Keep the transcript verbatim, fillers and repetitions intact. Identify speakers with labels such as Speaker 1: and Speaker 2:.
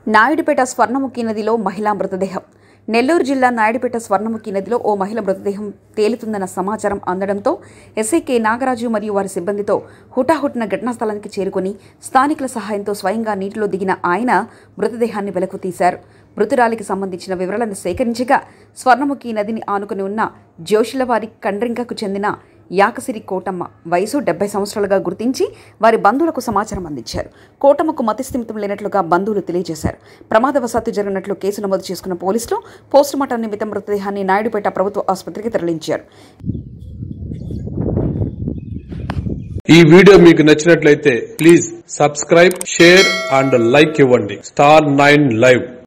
Speaker 1: నాయుడుపేట స్వర్ణముఖి నదిలో మహిళా మృతదేహం. నెల్లూరు జిల్లా నాయుడుపేట స్వర్ణముఖి నదిలో ఓ మహిళ మృతదేహం తేలుతుందన్న సమాచారం అందడంతో ఎస్ఐ కె నాగరాజు మరియు వారి సిబ్బందితో హుటాహుటిన ఘటనా స్థలానికి చేరుకుని స్థానికుల సహాయంతో స్వయంగా నీటిలో దిగిన ఆయన మృతదేహాన్ని వెలుగు తీశారు. మృతురాలికి సంబంధించిన వివరాలను సేకరించగా స్వర్ణముఖి నదిని ఆనుకుని ఉన్న జోషిలవారి కండ్రింకకు చెందిన యాకసిరి కోటమ్మ వయసు డెబ్బై సంవత్సరాలుగా గుర్తించి వారి బంధువులకు సమాచారం అందించారు. కోటమ్మకు మతిస్థిమితం లేనట్లుగా బంధువులు తెలియజేశారు. ప్రమాదవశాత్తు జరిగినట్లు కేసు నమోదు చేసుకున్న పోలీసులు పోస్టుమార్టం నిమిత్తం మృతదేహాన్ని నాయుడుపేట ప్రభుత్వ ఆసుపత్రికి తరలించారు.
Speaker 2: ఈ వీడియో మీకు నచ్చినట్లయితే please subscribe, share and like ఇవ్వండి. Star nine live.